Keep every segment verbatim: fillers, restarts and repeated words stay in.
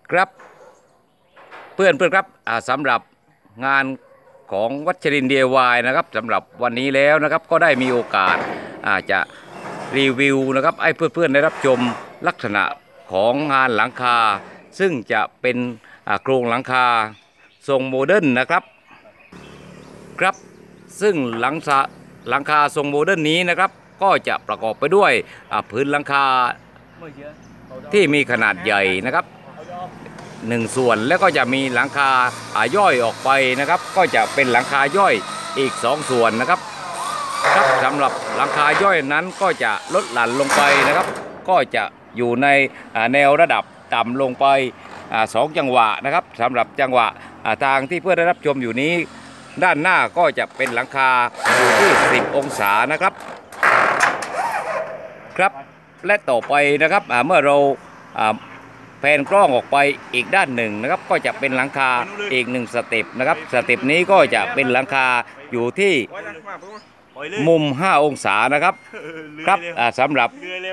ครับเพื่อนเพื่อนครับสำหรับงานของวัชรินทร์ ดี ไอ วาย นะครับสำหรับวันนี้แล้วนะครับก็ได้มีโอกาสอาจจะรีวิวนะครับให้เพื่อนๆได้รับชมลักษณะของงานหลังคาซึ่งจะเป็นโครงหลังคาทรงโมเดิร์นนะครับครับซึ่งหลังคาหลังคาทรงโมเดิร์นนี้นะครับก็จะประกอบไปด้วยพื้นหลังคาที่มีขนาดใหญ่นะครับหนึ่งส่วนแล้วก็จะมีหลังคาย่อยออกไปนะครับก็จะเป็นหลังคาย่อยอีกสองส่วนนะครับครับสำหรับหลังคาย่อยนั้นก็จะลดหลั่นลงไปนะครับก็จะอยู่ในแนวระดับต่ำลงไปสองจังหวะนะครับสำหรับจังหวะทางที่เพื่อนได้รับชมอยู่นี้ด้านหน้าก็จะเป็นหลังคาอยู่ที่สิบองศานะครับครับและต่อไปนะครับเมื่อเราแผนกล้องออกไปอีกด้านหนึ่งนะครับก็จะเป็นหลังคาอีกหนึ่งสเต็ปนะครับสเต็ปนี้ก็จะเป็นหลังคาอยู่ที่มุมห้าองศานะครับครับสำหรับ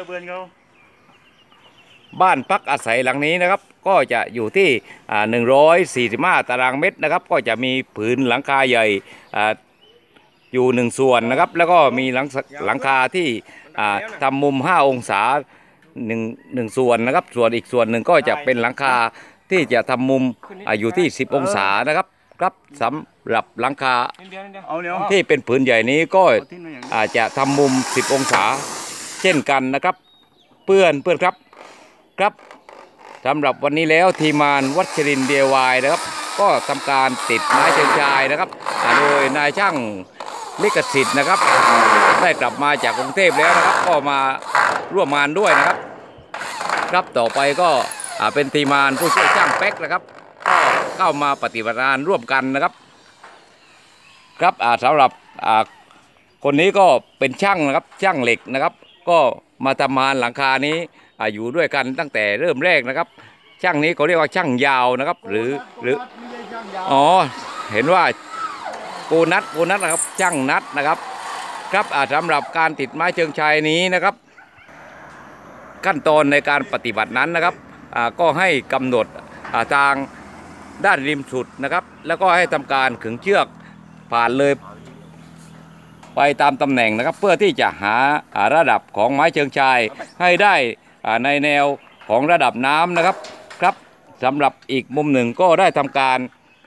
บ้านพักอาศัยหลังนี้นะครับก็จะอยู่ที่หนึ่งร้อยสี่สิบห้าตารางเมตรนะครับก็จะมีผืนหลังคาใหญ่อยู่หนึ่งส่วนนะครับแล้วก็มีหลังหลังคาที่ทำมุมห้าองศาหนึ่งหนึ่งส่วนนะครับส่วนอีกส่วนหนึ่งก็จะเป็นหลังคาที่จะทำมุมอยู่ที่สิบองศานะครับครับสำหรับหลังคาที่เป็นผืนใหญ่นี้ก็อาจจะทำมุมสิบองศาเช่นกันนะครับเพื่อนเพื่อนครับครับสำหรับวันนี้แล้วทีมงานวัชรินทร์ ดี ไอ วาย นะครับก็ทำการติดไม้เชิงชายนะครับโดยนายช่างลิขสิทธิ์นะครับได้กลับมาจากกรุงเทพแล้วนะครับก็มาร่วมงานด้วยนะครับครับต่อไปก็เป็นทีมงานผู้ช่วยช่างแป๊กนะครับก็เข้ามาปฏิบัติงานร่วมกันนะครับครับสำหรับคนนี้ก็เป็นช่างนะครับช่างเหล็กนะครับก็มาทำงานหลังคานี้อยู่ด้วยกันตั้งแต่เริ่มแรกนะครับช่างนี้เขาเรียกว่าช่างยาวนะครับหรือหรืออ๋อเห็นว่าปูนัดปูนัดนะครับช่างนัดนะครับครับสำหรับการติดไม้เชิงชายนี้นะครับขั้นตอนในการปฏิบัตินั้นนะครับก็ให้กำหนดทางด้านริมสุดนะครับแล้วก็ให้ทำการขึงเชือกผ่านเลยไปตามตำแหน่งนะครับเพื่อที่จะหาระดับของไม้เชิงชายให้ได้ในแนวของระดับน้ำนะครับครับสำหรับอีกมุมหนึ่งก็ได้ทำการ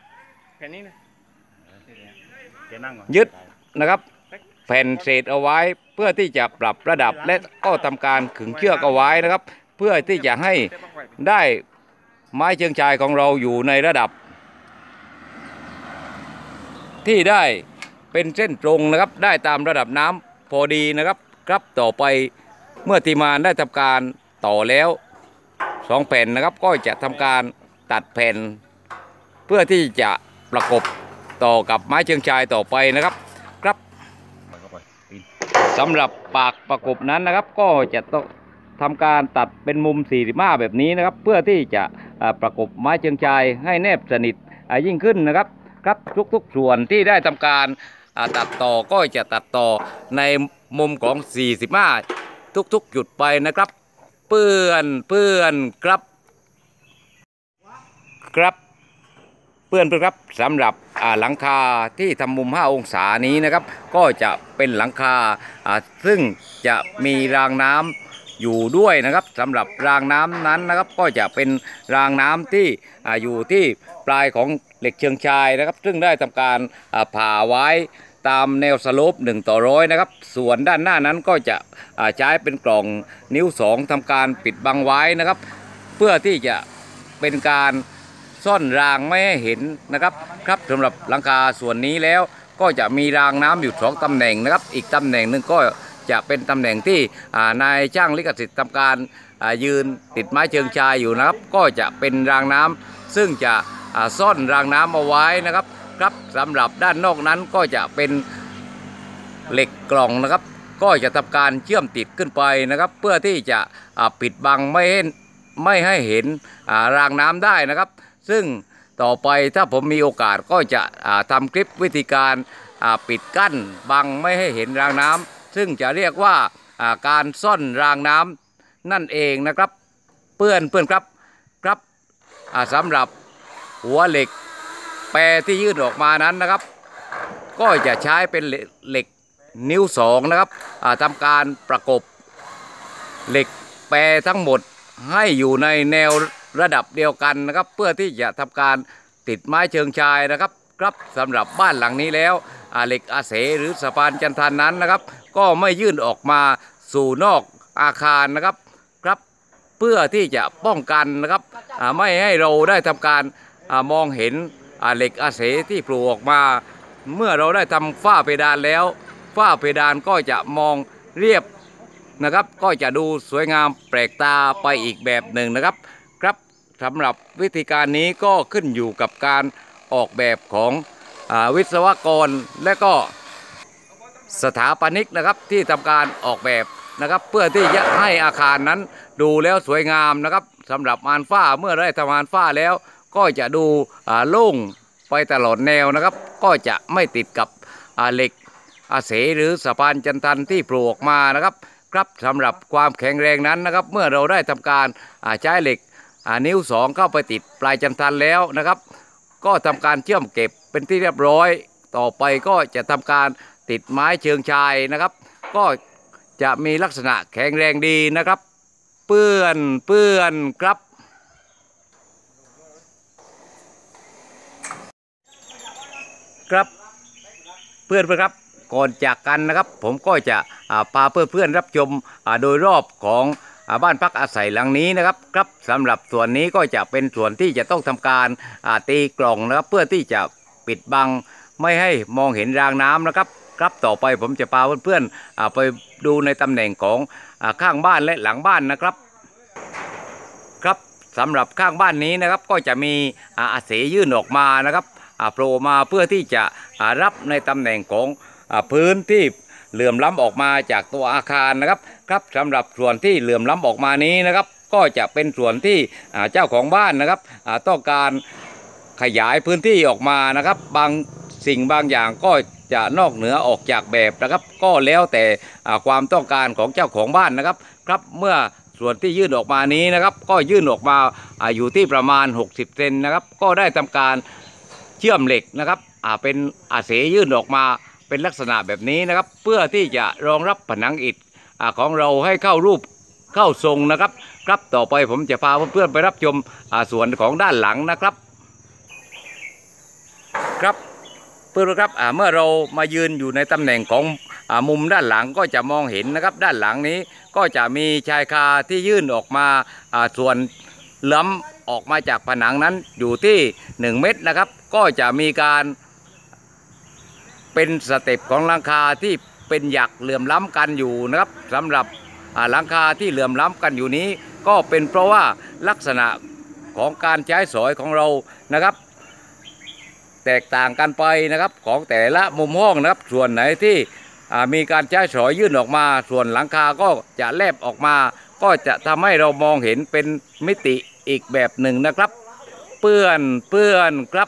ยึดนะครับแผ่นเศษเอาไว้เพื่อที่จะปรับระดับและก็ทำการขึงเชือกเอาไว้นะครับเพื่อที่จะให้ได้ไม้เชิงชายของเราอยู่ในระดับที่ได้เป็นเส้นตรงนะครับได้ตามระดับน้ำพอดีนะครับครับต่อไปเมื่อทีมงานได้ทำการต่อแล้วสองแผ่นนะครับก็จะทำการตัดแผ่นเพื่อที่จะประกบต่อกับไม้เชิงชายต่อไปนะครับครับสำหรับปากประกบนั้นนะครับก็จะต้องทำการตัดเป็นมุมสี่สิบห้าแบบนี้นะครับเพื่อที่จะประกบไม้เชิงชายให้แนบสนิทยิ่งขึ้นนะครับครับทุกๆส่วนที่ได้ทำการตัดต่อก็จะตัดต่อในมุมของสี่สิบห้าทุกๆจุดไปนะครับเพื่อนเพื่อนครับครับเพื่อนเพื่อนครับสำหรับหลังคาที่ทำมุมห้าองศานี้นะครับก็จะเป็นหลังคาซึ่งจะมีรางน้ำอยู่ด้วยนะครับสำหรับรางน้ำนั้นนะครับก็จะเป็นรางน้ำที่อยู่ที่ปลายของเหล็กเชิงชายนะครับซึ่งได้ทำการผ่าไว้ตามแนวสโลปหนึ่งต่อร้อยนะครับส่วนด้านหน้านั้นก็จะใช้เป็นกล่องนิ้วสองทำการปิดบังไว้นะครับเพื่อที่จะเป็นการซ่อนรางไม่ให้เห็นนะครับครับสำหรับหลังคาส่วนนี้แล้วก็จะมีรางน้ำอยู่สองตำแหน่งนะครับอีกตำแหน่งหนึ่งก็จะเป็นตำแหน่งที่นายช่างลิขสิทธิ์ทำการยืนติดไม้เชิงชายอยู่นะครับก็จะเป็นรางน้ำซึ่งจะซ่อนรางน้ำเอาไว้นะครับครับสำหรับด้านนอกนั้นก็จะเป็นเหล็กกล่องนะครับก็จะทำการเชื่อมติดขึ้นไปนะครับเพื่อที่จะปิดบังไม่ให้ไม่ให้เห็นรางน้ำได้นะครับซึ่งต่อไปถ้าผมมีโอกาสก็จะทำคลิปวิธีการปิดกั้นบังไม่ให้เห็นรางน้ำซึ่งจะเรียกว่าการซ่อนรางน้ำนั่นเองนะครับเพื่อนเพื่อนครับครับสำหรับหัวเหล็กแปรที่ยื่นออกมานั้นนะครับก็จะใช้เป็นเหล็กนิ้วสองนะครับทำการประกบเหล็กแปรทั้งหมดให้อยู่ในแนวระดับเดียวกันนะครับเพื่อที่จะทำการติดไม้เชิงชายนะครับครับสำหรับบ้านหลังนี้แล้วเหล็กอาเสหรือสะพานจันทันนั้นนะครับก็ไม่ยื่นออกมาสู่นอกอาคารนะครับครับเพื่อที่จะป้องกันนะครับไม่ให้เราได้ทำการมองเห็นเหล็กอาเสที่โผล่ออกมาเมื่อเราได้ทำฝ้าเพดานแล้วฝ้าเพดานก็จะมองเรียบนะครับก็จะดูสวยงามแปลกตาไปอีกแบบหนึ่งนะครับครับสำหรับวิธีการนี้ก็ขึ้นอยู่กับการออกแบบของวิศวกรและก็สถาปนิกนะครับที่ทำการออกแบบนะครับเพื่อที่จะให้อาคารนั้นดูแล้วสวยงามนะครับสำหรับมานฝ้าเมื่อได้ทำมานฝ้าแล้วก็จะดูโล่งไปตลอดแนวนะครับก็จะไม่ติดกับเหล็กอาเสหรือสะพานจันทันที่โผล่ออกมานะครับครับสำหรับความแข็งแรงนั้นนะครับเมื่อเราได้ทำการใช้เหล็กนิ้วสองเข้าไปติดปลายจันทันแล้วนะครับก็ทำการเชื่อมเก็บเป็นที่เรียบร้อยต่อไปก็จะทำการติดไม้เชิงชายนะครับก็จะมีลักษณะแข็งแรงดีนะครับเปื้อนเปื้อนครับครับเพื่อนเพื่อนครับก่อนจากกันนะครับผมก็จะพาเพื่อนเพื่อนรับชมโดยรอบของบ้านพักอาศัยหลังนี้นะครับครับสำหรับส่วนนี้ก็จะเป็นส่วนที่จะต้องทำการตีกล่องนะครับเพื่อที่จะปิดบังไม่ให้มองเห็นรางน้ำนะครับครับต่อไปผมจะพาเพื่อนๆไปดูในตำแหน่งของข้างบ้านและหลังบ้านนะครับครับสำหรับข้างบ้านนี้นะครับก็จะมีอาเสยื่นออกมานะครับโผล่มาเพื่อที่จะรับในตำแหน่งของพื้นที่เหลื่อมล้ำออกมาจากตัวอาคารนะครับครับสำหรับส่วนที่เหลื่อมล้ำออกมานี้นะครับก็จะเป็นส่วนที่เจ้าของบ้านนะครับต้องการขยายพื้นที่ออกมานะครับบางสิ่งบางอย่างก็จะนอกเหนือออกจากแบบนะครับก็แล้วแต่ความต้องการของเจ้าของบ้านนะครับครับเมื่อส่วนที่ยื่นออกมานี้นะครับก็ยื่นออกมาอยู่ที่ประมาณหกสิบเซนนะครับก็ได้ทำการเชื่อมเหล็กนะครับเป็นอาเสยื่นออกมาเป็นลักษณะแบบนี้นะครับเพื่อที่จะรองรับผนังอิฐของเราให้เข้ารูปเข้าทรงนะครับครับต่อไปผมจะพาเพื่อนๆไปรับชมส่วนของด้านหลังนะครับครับเพื่อนๆครับเมื่อเรามายืนอยู่ในตำแหน่งของมุมด้านหลังก็จะมองเห็นนะครับด้านหลังนี้ก็จะมีชายคาที่ยื่นออกมาส่วนล้ำออกมาจากผนังนั้นอยู่ที่หนึ่งเมตรนะครับก็จะมีการเป็นสเต็ปของหลังคาที่เป็นหยักเหลื่อมล้ำกันอยู่นะครับสำหรับหลังคาที่เหลื่อมล้ำกันอยู่นี้ก็เป็นเพราะว่าลักษณะของการใช้สอยของเรานะครับแตกต่างกันไปนะครับของแต่ละมุมห้องนะครับส่วนไหนที่มีการใช้สอยยื่นออกมาส่วนหลังคาก็จะแลบออกมาก็จะทำให้เรามองเห็นเป็นมิติอีกแบบหนึ่งนะครับเปื้อนเปื้อนครับ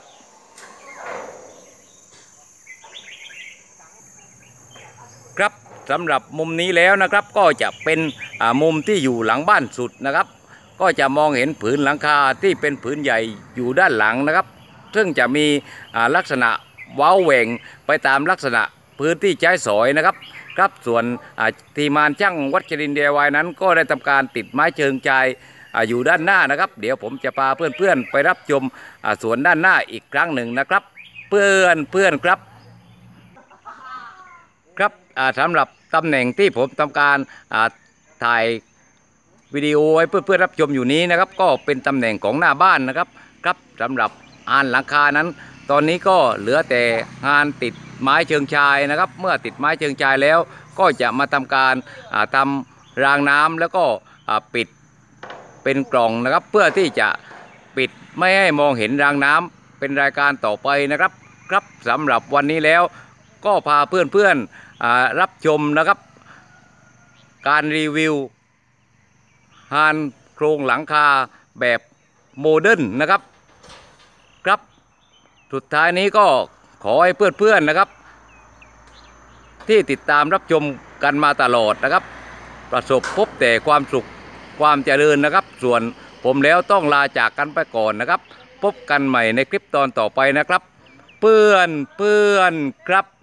ครับสำหรับมุมนี้แล้วนะครับก็จะเป็นมุมที่อยู่หลังบ้านสุดนะครับก็จะมองเห็นผืนหลังคาที่เป็นผืนใหญ่อยู่ด้านหลังนะครับซึ่งจะมีลักษณะเว้าแหว่งไปตามลักษณะพื้นที่ใช้สอยนะครับครับส่วนทีมงานช่างวัชรินทร์ ดี ไอ วาย นั้นก็ได้ทำการติดไม้เชิงชายอยู่ด้านหน้านะครับเดี๋ยวผมจะพาเพื่อนๆไปรับชมสวนด้านหน้าอีกครั้งหนึ่งนะครับเพื่อนเพื่อนครับครับสำหรับตำแหน่งที่ผมทำการถ่ายวิดีโอไว้เพื่อๆรับชมอยู่นี้นะครับก็เป็นตำแหน่งของหน้าบ้านนะครับครับสำหรับอานหลังคานั้นตอนนี้ก็เหลือแต่งานติดไม้เชิงชายนะครับเมื่อติดไม้เชิงชายแล้วก็จะมาทำการทำรางน้ำแล้วก็ปิดเป็นกล่องนะครับเพื่อที่จะปิดไม่ให้มองเห็นรางน้ำเป็นรายการต่อไปนะครับครับสำหรับวันนี้แล้วก็พาเพื่อนๆรับชมนะครับการรีวิวฮานโครงหลังคาแบบโมเดิร์นนะครับครับสุดท้ายนี้ก็ขอให้เพื่อนๆนะครับที่ติดตามรับชมกันมาตลอดนะครับประสบพบแต่ความสุขความเจริญนะครับส่วนผมแล้วต้องลาจากกันไปก่อนนะครับพบกันใหม่ในคลิปตอนต่อไปนะครับเพื่อนเพื่อนครับ